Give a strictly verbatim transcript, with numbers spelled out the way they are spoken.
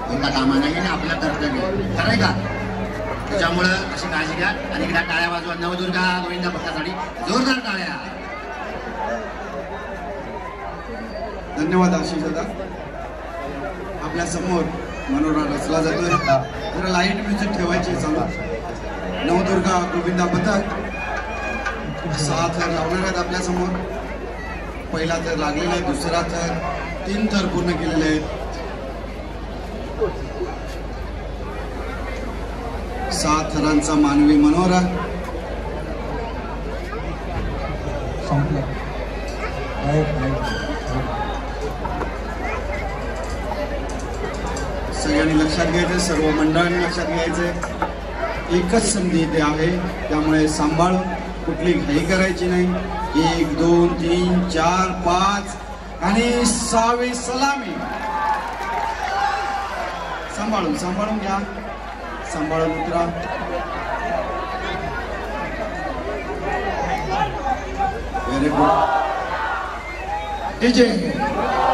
होता कामा नाही आणि आपलं कर्तव्य खरंय का. त्याच्यामुळं अशी काळजी घ्या आणि एकदा टाळ्या वाजवा नवदुर्गा गोविंदा भक्तासाठी जोरदार टाळ्या. धन्यवाद आशिष दादा. आपल्या समोर मनोरा रचला जातोय. जरा लाईट म्युझिक ठेवायची चालू. नवदुर्गा गोविंदा पथक सहा थर लावणार आहेत आपल्या समोर. पहिला थर लागलेला आहे, दुसरा थर, तीन थर पूर्ण केलेले आहेत. सहा थरांचा मानवी मनोरा सगळ्यांनी लक्षात घ्यायचं, सर्व मंडळांनी लक्षात घ्यायचं. एकच संधी इथे आहे, त्यामुळे सांभाळून कुठली घाई करायची नाही. एक दोन तीन चार पाच आणि सहावी सलामी. सांभाळून सांभाळून घ्या, सांभाळून उतरा. Very good. डीजे